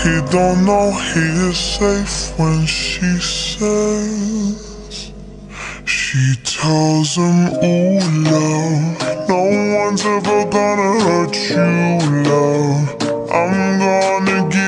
He don't know he is safe when she says, she tells him, ooh, love, no one's ever gonna hurt you, love. I'm gonna give